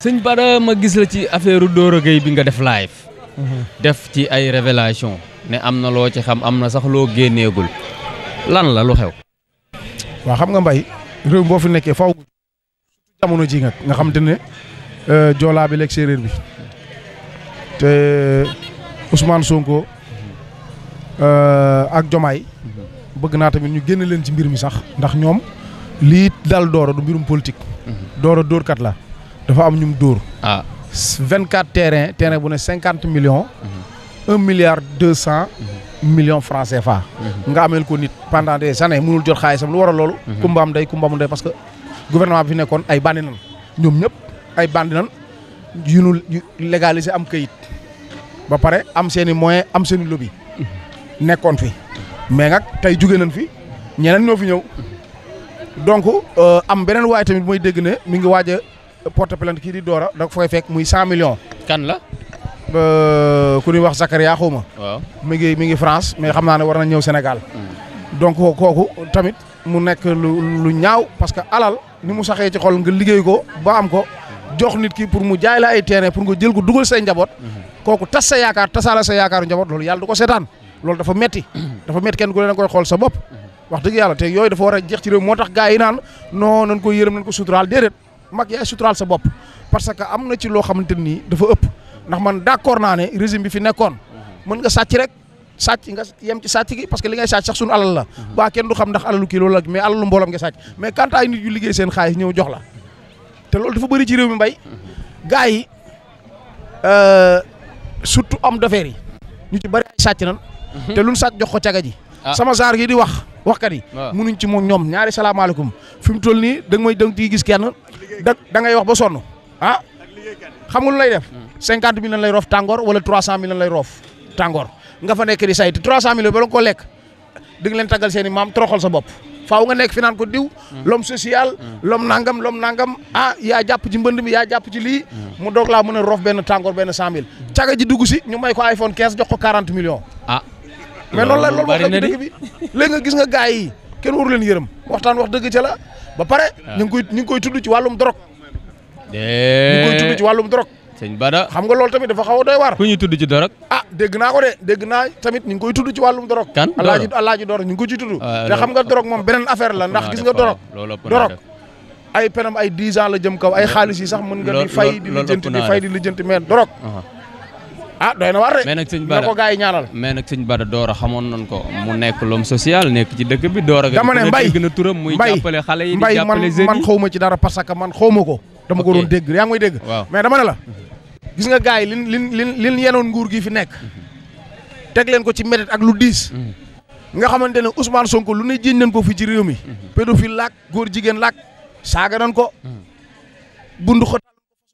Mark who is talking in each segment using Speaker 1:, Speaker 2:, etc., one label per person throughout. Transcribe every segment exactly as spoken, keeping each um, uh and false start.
Speaker 1: sëñ Bada ma gis la ci affaire Doro Gueye bi nga def live. def ci ay révélation ne am na loo ci xam am na sax loo génneegul lan la lu xew.
Speaker 2: waaw xam nga mbay réew boo fi nekkee faw jamono ji nga nga xam te ne joolaa bi lekk séeréer bi te Ousmane Sonko ak Diomaye bëgg naa tamit ñu génn leen ci mbir mi sax ndax ñoom lii dal Doro du mbirum politique. Doro dóorkat la dafa am ñum dóor.
Speaker 1: ah
Speaker 2: vingt quatre terrain terrain bu ne cinquante millions. un milliard deux cent millions francs C F A. nga ameel ko nit pendant des années mënul jot xaalisam lu war a loolu. kumbaam day kumbaam day parce que gouvernement bi fi nekkoon ay bandi nan ñoom ñëpp ay bandi nan yu nu légaliser am kayit ba pare am seen i moyen am seen i lobby nekkoon fi mais nag tey jóge nañ fi ñeneen ñoo fi ñëw donc am beneen waay tamit mooy dégg ne mi ngi waaj a porte plainte kii di Doro da fooy fekk muy cent millions.
Speaker 1: kan la.
Speaker 2: ku ñuy wax Zakaria xawma
Speaker 1: waaw
Speaker 2: mi ngi mi ngi France mais xam naa ne war na ñëw Sénégal. donc kooku tamit mu nekk lu lu ñaaw parce que alal ni mu saxee ci xol nga liggéey ko ba am ko jox nit ki pour mu jaay la ay terrain pour nga jël ko dugal say njaboot. kooku tas sa yaakaar tasaala sa yaakaaru njaboot loolu yàlla du ko seetaan loolu dafa metti dafa metti kenn ku ne da koy xool sa bopp. wax dëgg yàlla te yooyu dafa war a jeex ci réew moo tax gars yi naan non nañ ko yërëm nañ ko suturaal déedéet mag yaay suturaal sa bopp parce que am na ci loo xamante nii dafa ëpp ndax man d'accord naa ne régime bi fi nekkoon mën nga sàcc rek sàcc nga yem ci sàcc gi parce que li ngay sàcc sax suñu alal la waa kenn du xam ndax alalu kii loolu la mais alalu mbooloom nga sàcc mais quand ay nit yu liggéey seen xaalis ñëw jox la te loolu dafa bëri ci réew mi mbay gars yi surtout homme d'affaires yi ñu ci bëri ay sàcc nan te luñ sàcc jox ko caga ji sama genre yi di wax waxkat yi munuñ ci moom ñoom ñaari salaamaaleykum fi mu toll nii da nga may da nga gis kenn da da ngay wax ba sonn ah xam nga lu lay def cinquante mille lan lay roof tàngoor wala trois cent mille lan lay roof tàngoor nga fa nekk di say te trois cent mille ba la ko lekk di nga leen taggal seen i maam toroxal sa bopp faaw nga nekk fi naan ko diw l'homme social l'homme nangam l'homme nangam ah yaa jàpp ci mbënd mi yaa jàpp ci lii mu doog laa mën a roof benn tàngoor benn cent mille caga ji dugg si ñu may ko iPhone quinze jox ko quarante millions
Speaker 1: ah
Speaker 2: mais noonu la loolu moo xam ci dëkk bi léegi nga gis nga gars yi kenn waru leen yërëm waxtaan wax dëgg ca la ba pare ñu ngi koy ñu ngi koy tudd ci wàllum drogue ñu ngi koy tudd ci wàllum drogue
Speaker 1: sëñ Bada
Speaker 2: xam nga loolu tamit dafa xaw a doy waar
Speaker 1: ku ñuy tudd ci drogue
Speaker 2: ah dégg naa ko de dégg naa tamit ñu ngi koy tudd ci wàllum drogue
Speaker 1: kan
Speaker 2: alaaji alaaji Doro ñu ngi ko ci tudd te xam nga drogue moom beneen affaire la ndax gis nga drogue drogue ay penam ay dix ans la jëm kaw ay xaalis yi sax mën nga di fay di lijjanti di fay di lijjanti mais drogue ah doy na war de
Speaker 1: mais nag sëñ Bada
Speaker 2: na ko gars yi ñaanal
Speaker 1: mais nag sëñ Bada Doro xamoon nañ ko mu nekk l'homme social nekk ci dëkk bi Doro
Speaker 2: dama ne mbay
Speaker 1: gën a turam muy jàppale xale yi di
Speaker 2: mbay man
Speaker 1: jàppale jeunes yi
Speaker 2: man xawma ci dara parce que man xawma ko dama ko doon dégg yaa ngi may dégg mais dama ne la gis nga gars yi lin lin lin lin yenoon nguur gi fi nekk teg leen ko ci métit ak lu diis nga xamante ne Ousmane Sonko lu ne jiiñ nañ ko fi ci réew mi pédophile laak góor jigéen laak saaga nañ ko bundu xotal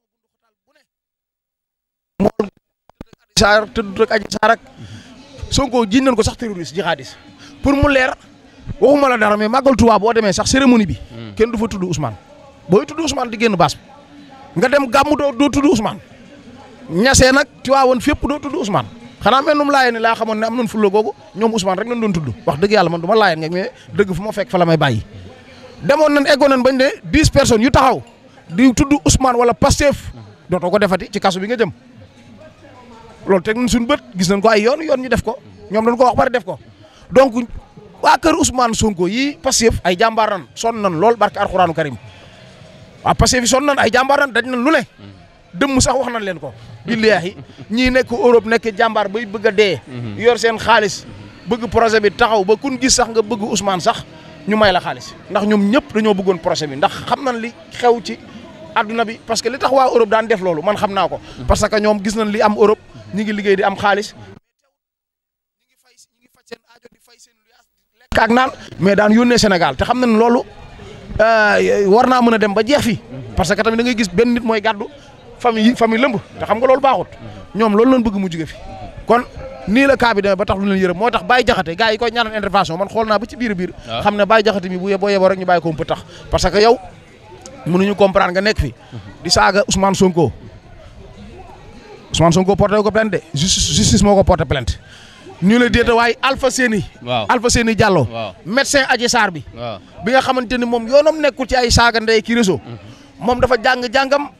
Speaker 2: mool saar tëdd rek aji saar ak Sonko jiiñ nañ ko sax terroriste jihadiste pour mu leer waxuma la dara mais màggal Tuubaa boo demee sax cérémonie bi kenn du fa tudd Ousmane booy tudd Ousmane di génn baas bi nga dem gàmmu doo doo tudd Ousmane ñasee nag Tiwaawoon fépp doo tudd Ousmane xanaa mel num laayee ni laa xamoon ne am nañ fulla googu ñoom Ousmane rek nañ doon tudd wax dëgg yàlla man du ma laayeen nga mais dëgg fu ma fekk fa la may bàyyi demoon nañ eggoon nañ bañ ne dix personnes yu taxaw di tudd Ousmane wala Pastef dootoo ko defati ci kasu bi nga jëm loolu teg nañ suñu bët gis nañ ko ay yoon yoon ñu def ko ñoom dañ ko wax bari def ko donc waa kër Ousmane Sonko yi Pastef ay jàmbaar nan sonn nan lool barke Alxuraanu Karim waa Pastef yi sonn nan ay jàmbaar nan daj nañ lu ne dëmm sax wax nañ leen ko billaahi ñii nekk Europe nekk jàmbaar bay bëgg a dee yor seen xaalis bëgg projet bi taxaw ba kun gis sax nga bëgg Ousmane sax ñu may la xaalis ndax ñoom ñëpp dañoo bëggoon projet bi ndax xam nañ li xew ci adduna bi parce que li tax waa Europe daan def loolu man xam naa ko parce que ñoom gis nañ li am Europe ñi ngi liggéey di am xaalis ñi ngi fay ñi ngi faj seen aajo di fay seen luyaas di lekk ak naan mais daan yónnee Sénégal te xam nañ loolu war naa mën a dem ba jeex fi parce que tamit da ngay gis benn nit mooy gàddu famille famille lëmb te xam nga loolu baaxut ñoom loolu lañ bëgg mu jóge fi kon nii la cas bi demee ba tax lu leen yërëm moo tax Baye Jaxate gars yi koy ñaanal intervention man xool naa ba ci biir biir xam ne Baye Jaxate mi bu yeboo yeboo rek ñu bàyyi ko mu tax parce que yow mënuñu comprendre nga nekk fi di saaga Ousmane Sonko Ousmane Sonko porté ko plainte de justice justice moo ko porté plainte ñu la déeta waaye Alpha Séni Alpha Séni Diallo médecin Adji Sarr bi bi nga xamante ni moom yoonam nekkul ci ay saaga ndey ki réseau moom dafa jàng jàngam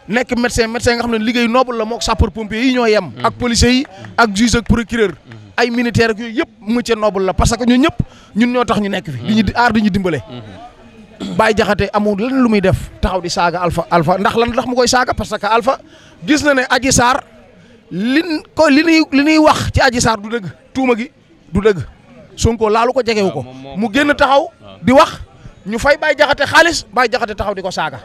Speaker 2: nekk médecin médecin nga xam ne liggéey noble la mook sapeur pompier yi ñoo yem. ak policiers yi ak juge ak procureur. ay militaire ak yooyu yëpp métier noble la parce que ñun ñëpp ñun ñoo tax ñu nekk fi. di ñu aar di ñu dimbale. Baye Diakhaté amul lan lu muy def taxaw di saaga Alpha Alpha ndax lan ndax mu koy saaga parce que Alpha gis na ne Adji Sarr li ko li ñuy li ñuy wax ci Adji Sarr du dëgg tuuma gi du dëgg Sonko laalu ko jegewu ko mu génn taxaw di wax ñu fay Baye Diakhaté xaalis Baye Diakhaté taxaw di ko saaga.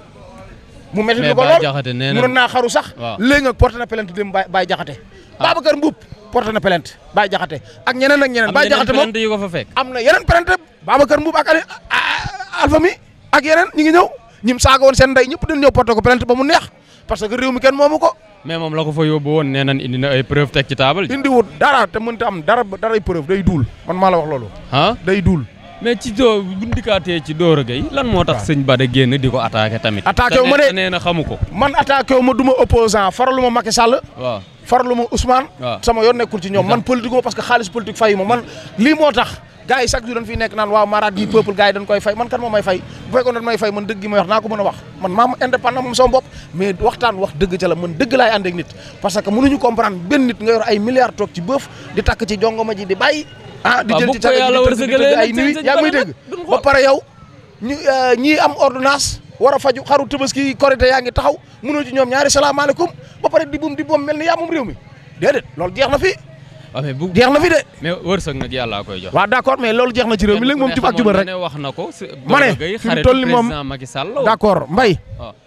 Speaker 2: mu métti lu ko lool mënoon naa xaru sax. léegi nag porté na plainte dem Baye Diakhaté. Babacar Mboup porté na plainte Baye Diakhaté ak ñeneen ak ñeneen. Baye Diakhaté moom
Speaker 1: yu ko fa fekk.
Speaker 2: am na yeneen plainte Babacar Mboup ak Alpha mi ak yeneen ñi ngi ñëw ñim saaga woon seen ndey ñëpp dañ ñëw porté ko plainte ba mu neex parce que réew mi kenn moomu ko.
Speaker 1: mais moom la ko fa yóbbu woon nee nañ indi na ay preuve teg ci table.
Speaker 2: indi wut dara te mënta am dara daray preuve day duul man maa la wax loolu.
Speaker 1: ah
Speaker 2: day duul.
Speaker 1: mais ci doo bu ndikaatee ci Doro Gueye lan moo tax sëñ Bada génn di ko attaqué tamit.
Speaker 2: attaqué wu ma de
Speaker 1: nee na xamu ko.
Speaker 2: man attaqué wu ma du ma opposant faralu ma Macky Sall.
Speaker 1: waaw
Speaker 2: faralu ma Ousmane.
Speaker 1: waaw
Speaker 2: sama yoon nekkul ci ñoom man politique ma parce que xaalis politique fayu ma man lii moo tax gars yi chaque jour dañ fiy nekk naan waaw maraat yi peuple gars yi dañ koy fay man kan moo may fay bu fekkoon dañ may fay man dëgg gi may wax naa ko mën a wax man maa ma indépendant moom sama bopp mais waxtaan wax dëgg ca la man dëgg laay ànd ak nit parce que mënuñu comprendre benn nit nga yor ay milliards toog ci bëf di takk ci jongoma ji di bàyyi ah di jël ci tàgg di tëgg ay nuit yaa ngi may dégg ba pare yow ñu ñii am ordonnance war a faju xaru Tabaski Korité yaa ngi taxaw mënoo ci ñoom ñaari salaamaaleykum ba pare di bum di boom mel ni yaa moom réew mi déedéet loolu jeex na fi
Speaker 1: waaw mais bu
Speaker 2: jeex na fi de.
Speaker 1: mais wërsëg nag yàlla koy jox.
Speaker 2: waaw d' accord mais loolu jeex na ci réew mi léegi moom jub ak jubal rek
Speaker 1: wax na ko.
Speaker 2: ma ne fi mu toll nii moom d' accord Mbaye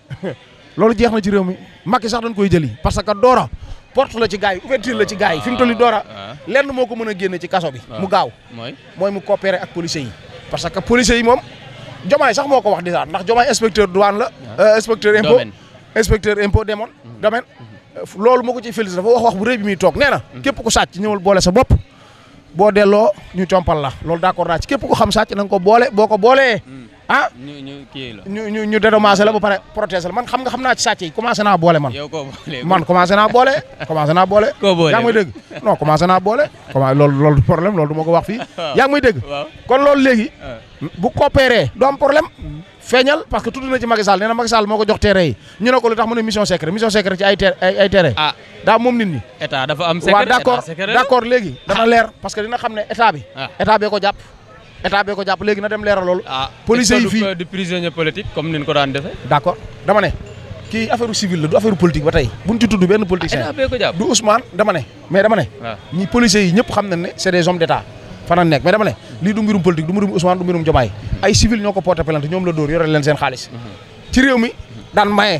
Speaker 2: loolu jeex na ci réew mi Macky sax dañ koy jëli parce que Dora porte la ci gars yi ouverture la ci gars yi fi mu toll nii Dora lenn moo ko mën a génne ci kaso bi. mu gaaw
Speaker 1: mooy
Speaker 2: mooy mu coopérer ak policiers yi. parce que policiers yi moom Diomaye sax moo ko wax déjà ndax Diomaye inspecteur douane la. inspecteur impôt inspecteur impôt demoon domaine. loolu moo ko ciy félicité dafa wax wax bu rëy bi muy toog nee na képp ku sàcc ñëwal boole sa bopp boo delloo ñu compal la loolu d'accord naa ci képp ku xam sàcc na nga ko boole boo ko boolee ah
Speaker 1: ñu ñu kii la
Speaker 2: ñu ñu ñu dédommagé la ba pare protéger la man xam nga xam naa ci sàcc yi commencé naa boole man
Speaker 1: yow koo boole
Speaker 2: man commencé naa boole commencé naa boole
Speaker 1: koo boole
Speaker 2: yaa ngi may dégg non commencé naa boole comment loolu loolu problème loolu du ma ko wax fii yaa ngi may dégg kon loolu léegi bu coopéré du am problème feeñal parce que tudd na ci Macky Sall nee na Macky Sall moo ko jox terrain yi ñu ne ko lu tax mu ne mission secret mission secret ci ay ter ay terrain
Speaker 1: ah
Speaker 2: daa moom nit ñi
Speaker 1: état dafa am secret
Speaker 2: waaw d'accord d'accord léegi dana leer parce que dina xam ne état bi état bee ko jàpp état bee ko jàpp léegi na dem leeral loolu policiers yi fii
Speaker 1: du prisonnier politique comme ni ñu ko daan defee
Speaker 2: d'accord dama ne kii affaire civile la du affaire politique ba tey buñ ci tudd benn politicien
Speaker 1: état bee ko jàpp
Speaker 2: du Ousmane dama ne mais dama ne ñi policiers yi ñëpp xam nañ ne c'est des hommes d'état fana nekk mais dama ne lii du mbirum politique du mbirum Ousmane du mbirum Diomaye ay civil ñoo ko porté plainte ñoom la dóor yore leen seen xaalis ci réew mi daan maye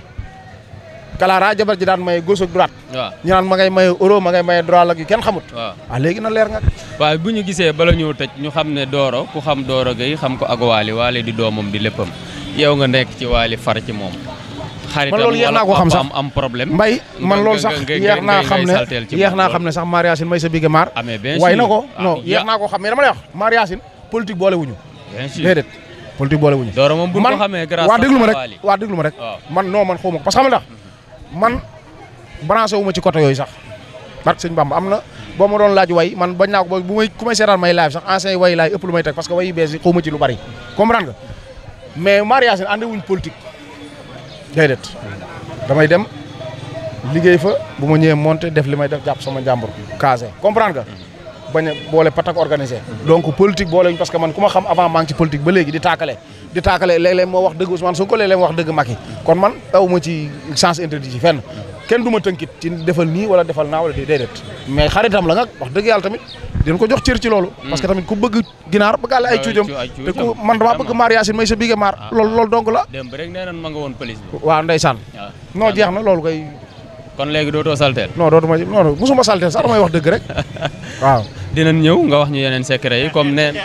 Speaker 2: Kalara jabar ji daan maye gauche ak droite ñu naan ma ngay maye euro ma ngay maye droit ak yu kenn xamut waaw léegi na leer nga
Speaker 1: waaw bu ñu gisee bala ñëw tëj ñu xam ne Doro ku xam Doro Gueye xam ko ak Waly Waly di doomam di léppam yow nga nekk ci Waly far ci moom
Speaker 2: man loolu yeex naa ko xam sax
Speaker 1: am problème
Speaker 2: Mbaye man loolu sax yeex naa xam ne yeex naa xam ne sax Mar Yacine may sa bige maar way na ko non yeex naa ko xam mais dama lay wax Mar Yacine politique boole wuñu déedéet politique boole wuñu
Speaker 1: Doro moom bu ko xamee grâce
Speaker 2: waa déglu ma rek waa déglu ma rek man non man xaw ma ko parce que xam nga man branché wu ma ci côté yooyu sax barke sëñ Bamba am na boo ma doon laaj way man bañ naa ko bu may ku may seetaan may live sax ancien yi way laay ëpp lu may teg parce que way yi bees yi xaw ma ci lu bari comprendre nga mais Mar Yacine àndi wuñ politique déedéet damay dem liggéey fa bu ma ñëwee monté def li may def jàpp sama njàmbur casé comprendre nga bañ a boole patak organisé donc politique boole ñu parce que man ku ma xam avant maa ngi ci politique ba léegi di taakale di taakale léeg-léeg moo wax dëgg Ousmane Sonko léeg-léeg moo wax dëgg Macky kon man aw ma ci sens interdit ci fenn kenn du ma tënkit ci defal nii wala defal naa wala déedéet mais xaritam la nga wax dëgg yàlla tamit dinañ ko jox cër ci loolu parce que tamit ku bëgg ginaar bëggaale ay cuujam te ku man damaa bëgg Mar Yacine may sa bige maar loolu loolu donc la
Speaker 1: dem rek nee nañ ma nga woon police bi
Speaker 2: waaw ndeysaan non jeex na loolu koy
Speaker 1: kon léegi dootoo salteel
Speaker 2: non dootuma non musuma salteel sax damay wax dëgg rek waaw
Speaker 1: dinañ ñëw nga wax ñu yeneen secret yi comme neen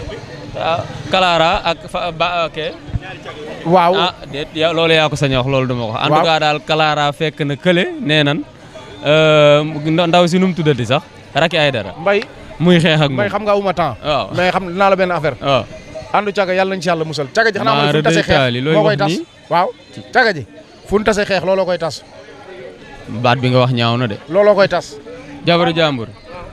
Speaker 1: Kalara ak fa ba ok
Speaker 2: waaw
Speaker 1: ah déet yow loolu yaa ko sañ wax loolu duma ko en tout cas daal Kalara fekk na kële nee nan ndaw si nu mu tuddati sax Racky Aïdara
Speaker 2: Mbaye
Speaker 1: muy xeex ak moom
Speaker 2: Mbaye xam nga awuma temps
Speaker 1: waaw
Speaker 2: mais xam dinaa la benn affaire
Speaker 1: waaw
Speaker 2: àndu caga yàlla nañ ci yàlla musal caga ji xanaa ma ne fu ñu tase xeex moo koy tas waaw caga ji fu ñu tase xeex looloo koy tas
Speaker 1: baat bi nga wax ñaaw na de
Speaker 2: looloo koy tas
Speaker 1: jabaru jàmbur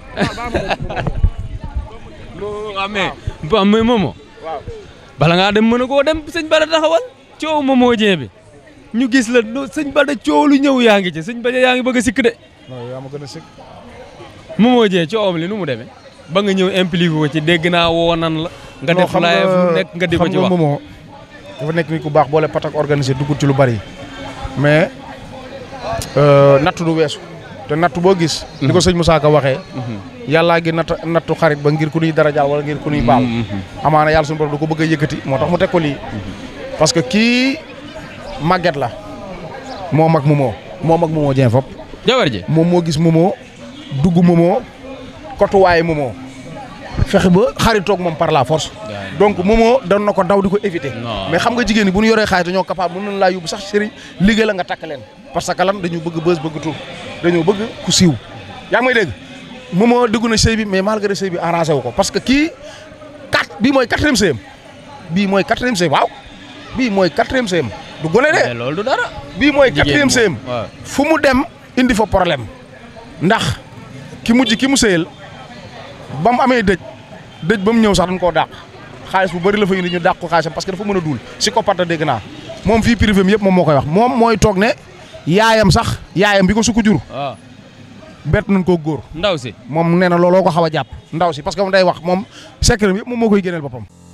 Speaker 1: amee mais moomo bala ngaa dem mën a koo dem sëñ Bada taxawal coow Momo Dieng bi ñu gis la no sëñ Bada coow lu ñëw yaa ngi ci sëñ Bada yaa ngi bëgg a sikk de.
Speaker 2: non yaa ma gën a sikk.
Speaker 1: Momo Dieng coowam li nu mu demee ba nga ñëw impliqué ko ci dégg naa woo nan la. nga def live lu nekk nga di ko ci wax
Speaker 2: xam nga Momo dafa nekk nit ku baax boole patak organisé dugg ci lu bari mais nattu du weesu te nattu boo gis. ni ko sëñ Moussa Ka waxee. yàllaa gi natt nattu xarit ba ngir ku ñuy dara jaal wala ngir ku ñuy baal. amaana yàlla suñu borom du ko bëgg a yëkkati moo tax mu teg ko lii. parce que kii màgget la moo mag Momo moo mag Momo Dieng fop
Speaker 1: jabar ji
Speaker 2: moom moo gis Momo dugg Momo kotuwaaye Momo fexe ba xaritoog moom par la force. donc Momo doon na ko daw di ko éviter. mais xam nga jigéen ñi bu ñu yoree xaalis dañoo capable mën nañ laa yóbbu sax sëriñ liggéey la nga takk leen parce que lan dañu bëgg bës bëgg tur dañoo bëgg ku siiw yaa ngi may dégg Momo dugg na sëy bi mais malgré sëy bi arrangé wu ko parce que kii quatre bii mooy quatrième sëyam bii mooy quatrième sëyam waaw bii mooy quatrième sëyam du gone de.
Speaker 1: loolu du dara.
Speaker 2: bii mooy quatrième sëyam fu mu dem indi fa problème ndax ki mujj ki mu sëyal ba mu amee dëj dëj ba mu ñëw sax dañ koo dàq xaalis bu bëri la fa indi ñu dàq ko xaalisam parce que dafa mën a duul si ko parta dégg naa moom fii privé mi yëpp moom moo koy wax moom mooy toog ne yaayam sax yaayam bi ko sukk jur
Speaker 1: waaw
Speaker 2: bett nañ koo góor
Speaker 1: ndaw si
Speaker 2: moom nee na looloo ko xaw a jàpp ndaw si parce que moom day wax moom secret bi yëpp moom moo koy génneel boppam